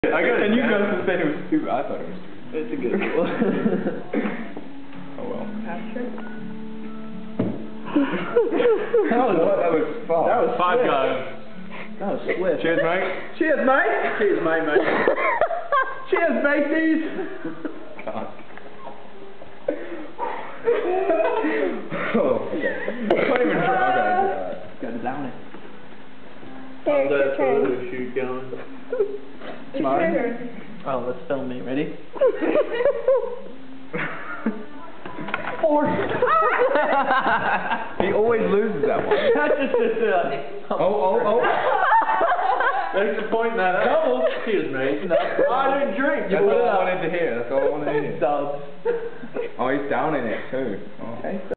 And you guys said it was stupid. I thought it was stupid. It's a good one. Oh well. Pasture? That was fun. That was Five swift. Guys. That was swift. Cheers, mate. Cheers, mate. Cheers, mate. Cheers, mateys. God. Oh, okay. Can't even try. Okay. Got to down it. There, it's your turn. Shoot going. It's Mine? your turn. Oh, let's film me. Ready? He always loses that one. That's just Oh. Makes a point now. Double. Cheers, mate. No, I didn't drink. You That's put all it I up. wanted to hear. That's all I wanted to hear. Dubs. Oh, he's down in it too. Oh. Okay.